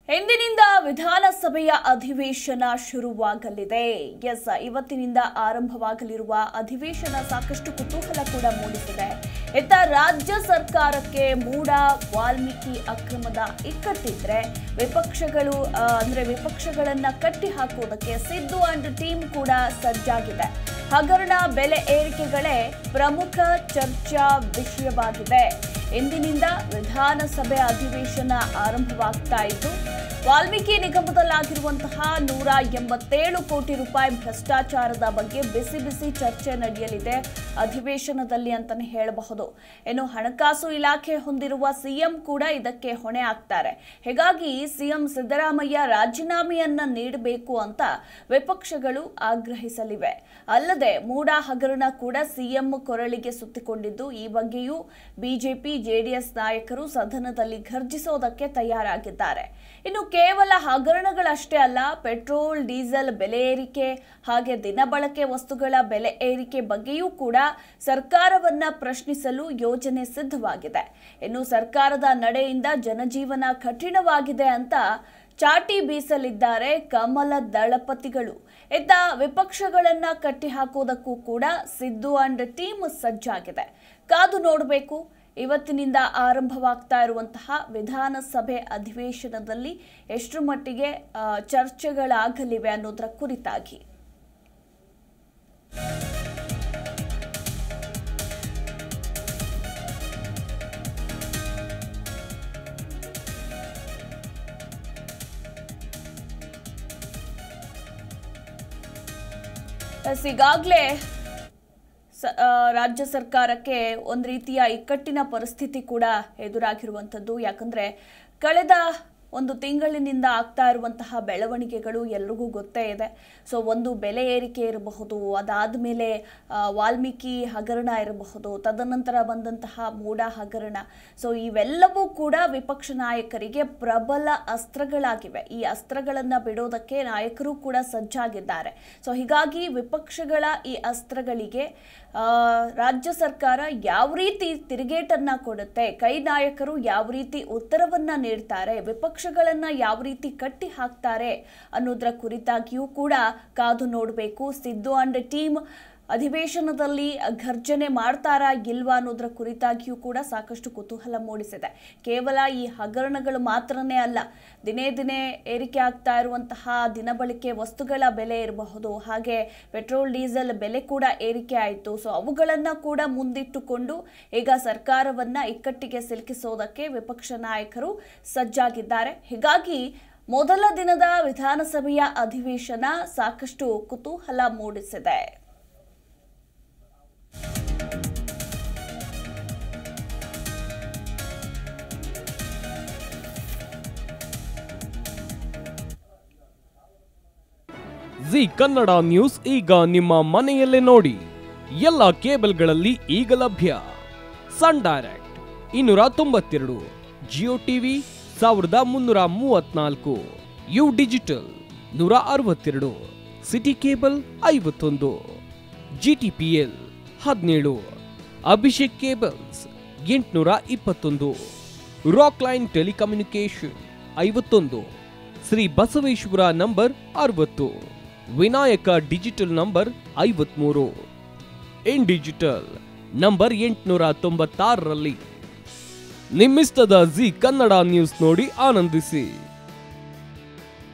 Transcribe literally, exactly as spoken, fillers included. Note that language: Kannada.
ಇಂದಿನಿಂದ ವಿಧಾನಸಭೆಯ ಅಧಿವೇಶನ ಶುರುವಾಗಲಿದೆ. ಎಸ್, ಇವತ್ತಿನಿಂದ ಆರಂಭವಾಗಲಿರುವ ಅಧಿವೇಶನ ಸಾಕಷ್ಟು ಕುತೂಹಲ ಕೂಡ ಮೂಡಿಸಿದೆ. ಇತ್ತ ರಾಜ್ಯ ಸರ್ಕಾರಕ್ಕೆ ಮೂಡ ವಾಲ್ಮೀಕಿ ಅಕ್ರಮದ ಇಕ್ಕಟ್ಟಿದ್ರೆ ವಿಪಕ್ಷಗಳು ಅಂದ್ರೆ ವಿಪಕ್ಷಗಳನ್ನ ಕಟ್ಟಿ ಹಾಕುವುದಕ್ಕೆ ಸಿದ್ದು ಅಂಡ್ ಟೀಮ್ ಕೂಡ ಸಜ್ಜಾಗಿದೆ. ಹಗರಣ ಬೆಲೆ ಏರಿಕೆಗಳೇ ಪ್ರಮುಖ ಚರ್ಚಾ ವಿಷಯವಾಗಿದೆ. ಇಂದಿನಿಂದ ವಿಧಾನಸಭೆ ಅಧಿವೇಶನ ಆರಂಭವಾಗ್ತಾ ಇದ್ದು ವಾಲ್ಮೀಕಿ ನಿಗಮದಲ್ಲಾಗಿರುವಂತಹ ನೂರ ಎಂಬತ್ತೇಳು ಕೋಟಿ ರೂಪಾಯಿ ಭ್ರಷ್ಟಾಚಾರದ ಬಗ್ಗೆ ಬಿಸಿ ಬಿಸಿ ಚರ್ಚೆ ನಡೆಯಲಿದೆ ಅಧಿವೇಶನದಲ್ಲಿ ಅಂತಾನೆ ಹೇಳಬಹುದು. ಇನ್ನು ಹಣಕಾಸು ಇಲಾಖೆ ಹೊಂದಿರುವ ಸಿಎಂ ಕೂಡ ಇದಕ್ಕೆ ಹೊಣೆ ಆಗ್ತಾರೆ. ಹೀಗಾಗಿ ಸಿಎಂ ಸಿದ್ದರಾಮಯ್ಯ ರಾಜೀನಾಮೆಯನ್ನ ನೀಡಬೇಕು ಅಂತ ವಿಪಕ್ಷಗಳು ಆಗ್ರಹಿಸಲಿವೆ. ಅಲ್ಲದೆ ಮೂಡ ಹಗರಣ ಕೂಡ ಸಿಎಂ ಕೊರಳಿಗೆ ಸುತ್ತಿಕೊಂಡಿದ್ದು ಈ ಬಗ್ಗೆಯೂ ಬಿಜೆಪಿ ಜೆಡಿಎಸ್ ನಾಯಕರು ಸದನದಲ್ಲಿ ಘರ್ಜಿಸೋದಕ್ಕೆ ತಯಾರಾಗಿದ್ದಾರೆ. ಇನ್ನು ಕೇವಲ ಹಗರಣಗಳಷ್ಟೇ ಅಲ್ಲ, ಪೆಟ್ರೋಲ್ ಡೀಸೆಲ್ ಬೆಲೆ ಏರಿಕೆ ಹಾಗೆ ದಿನಬಳಕೆ ವಸ್ತುಗಳ ಬೆಲೆ ಏರಿಕೆ ಬಗ್ಗೆಯೂ ಕೂಡ ಸರ್ಕಾರವನ್ನ ಪ್ರಶ್ನಿಸಲು ಯೋಜನೆ ಸಿದ್ಧವಾಗಿದೆ. ಇನ್ನು ಸರ್ಕಾರದ ನಡೆಯಿಂದ ಜನಜೀವನ ಕಠಿಣವಾಗಿದೆ ಅಂತ ಚಾಟಿ ಬೀಸಲಿದ್ದಾರೆ ಕಮಲ ದಳಪತಿಗಳು. ಇತ್ತ ವಿಪಕ್ಷಗಳನ್ನ ಕಟ್ಟಿ ಹಾಕೋದಕ್ಕೂ ಕೂಡ ಸಿದ್ದು ಅಂಡ್ ಟೀಮ್ ಸಜ್ಜಾಗಿದೆ. ಕಾದು ನೋಡಬೇಕು ಇವತ್ತಿನಿಂದ ಆರಂಭವಾಗ್ತಾ ಇರುವಂತಹ ವಿಧಾನಸಭೆ ಅಧಿವೇಶನದಲ್ಲಿ ಎಷ್ಟು ಮಟ್ಟಿಗೆ ಚರ್ಚೆಗಳಾಗಲಿವೆ ಅನ್ನೋದರ ಕುರಿತಾಗಿ. ಈಗಾಗಲೇ ರಾಜ್ಯ ಸರ್ಕಾರಕ್ಕೆ ಒಂದು ರೀತಿಯ ಇಕ್ಕಟ್ಟಿನ ಪರಿಸ್ಥಿತಿ ಕೂಡ ಎದುರಾಗಿರುವಂಥದ್ದು. ಯಾಕಂದ್ರೆ ಕಳೆದ ಒಂದು ತಿಂಗಳಿನಿಂದ ಆಗ್ತಾ ಇರುವಂತಹ ಬೆಳವಣಿಗೆಗಳು ಎಲ್ರಿಗೂ ಗೊತ್ತೇ ಇದೆ. ಸೊ ಒಂದು ಬೆಲೆ ಏರಿಕೆ ಇರಬಹುದು, ಅದಾದ ಮೇಲೆ ವಾಲ್ಮೀಕಿ ಹಗರಣ ಇರಬಹುದು, ತದನಂತರ ಬಂದಂತಹ ಮೂಡ ಹಗರಣ. ಸೊ ಇವೆಲ್ಲವೂ ಕೂಡ ವಿಪಕ್ಷ ನಾಯಕರಿಗೆ ಪ್ರಬಲ ಅಸ್ತ್ರಗಳಾಗಿವೆ. ಈ ಅಸ್ತ್ರಗಳನ್ನು ಬಿಡೋದಕ್ಕೆ ನಾಯಕರು ಕೂಡ ಸಜ್ಜಾಗಿದ್ದಾರೆ. ಸೊ ಹೀಗಾಗಿ ವಿಪಕ್ಷಗಳ ಈ ಅಸ್ತ್ರಗಳಿಗೆ ರಾಜ್ಯ ಸರ್ಕಾರ ಯಾವ ರೀತಿ ತಿರುಗೇಟನ್ನ ಕೊಡುತ್ತೆ, ಕೈ ನಾಯಕರು ಯಾವ ರೀತಿ ಉತ್ತರವನ್ನ ನೀಡ್ತಾರೆ, ವಿಪಕ್ಷಗಳನ್ನ ಯಾವ ರೀತಿ ಕಟ್ಟಿ ಹಾಕ್ತಾರೆ ಅನ್ನೋದರ ಕುರಿತಾಗಿಯೂ ಕೂಡ ಕಾದು ನೋಡಬೇಕು. ಸಿದ್ದು ಅಂಡ್ ಟೀಮ್ ಅಧಿವೇಶನದಲ್ಲಿ ಘರ್ಜನೆ ಮಾಡ್ತಾರಾ ಇಲ್ವಾ ಅನ್ನೋದರ ಕುರಿತಾಗಿಯೂ ಕೂಡ ಸಾಕಷ್ಟು ಕುತೂಹಲ ಮೂಡಿಸಿದೆ. ಕೇವಲ ಈ ಹಗರಣಗಳು ಮಾತ್ರನೇ ಅಲ್ಲ, ದಿನೇ ದಿನೇ ಏರಿಕೆ ಆಗ್ತಾ ಇರುವಂತಹ ದಿನಬಳಕೆ ವಸ್ತುಗಳ ಬೆಲೆ ಇರಬಹುದು, ಹಾಗೆ ಪೆಟ್ರೋಲ್ ಡೀಸೆಲ್ ಬೆಲೆ ಕೂಡ ಏರಿಕೆ ಆಯಿತು. ಸೊ ಅವುಗಳನ್ನು ಕೂಡ ಮುಂದಿಟ್ಟುಕೊಂಡು ಈಗ ಸರ್ಕಾರವನ್ನ ಇಕ್ಕಟ್ಟಿಗೆ ಸಿಲುಕಿಸೋದಕ್ಕೆ ವಿಪಕ್ಷ ನಾಯಕರು ಸಜ್ಜಾಗಿದ್ದಾರೆ. ಹೀಗಾಗಿ ಮೊದಲ ದಿನದ ವಿಧಾನಸಭೆಯ ಅಧಿವೇಶನ ಸಾಕಷ್ಟು ಕುತೂಹಲ ಮೂಡಿಸಿದೆ. ಜಿ ಕನ್ನಡ ನ್ಯೂಸ್ ಈಗ ನಿಮ್ಮ ಮನೆಯಲ್ಲೇ ನೋಡಿ. ಎಲ್ಲ ಕೇಬಲ್ಗಳಲ್ಲಿ ಈಗ ಲಭ್ಯ. ಸನ್ ಡೈರೆಕ್ಟ್ ಇನ್ನೂರ ತೊಂಬತ್ತೆರಡು, ಜಿಯೋ ಟಿವಿ ಸಾವಿರದ ಮುನ್ನೂರ ಮೂವತ್ನಾಲ್ಕು, ಯು ಡಿಜಿಟಲ್ ನೂರ ಅರವತ್ತೆರಡು, ಸಿಟಿ ಕೇಬಲ್ ಐವತ್ತೊಂದು, ಜಿಟಿಪಿಎಲ್ ಹದಿನೇಳು, ಅಭಿಷೇಕ್ ಕೇಬಲ್ಸ್ ಎಂಟುನೂರ ಇಪ್ಪತ್ತೊಂದು, ರಾಕ್ ಲೈನ್ ಟೆಲಿಕಮ್ಯುನಿಕೇಶನ್ ಐವತ್ತೊಂದು, ಶ್ರೀ ಬಸವೇಶ್ವರ ನಂಬರ್ ಅರವತ್ತು, ವಿನಾಯಕ ಡಿಜಿಟಲ್ ನಂಬರ್ ಐವತ್ಮೂರು, ಇನ್ ಡಿಜಿಟಲ್ ನಂಬರ್ ಎಂಟುನೂರ ತೊಂಬತ್ತಾರರಲ್ಲಿ. ನಿಮ್ಮಿಸ್ತದ ಜಿ ಕನ್ನಡ ನ್ಯೂಸ್ ನೋಡಿ ಆನಂದಿಸಿ.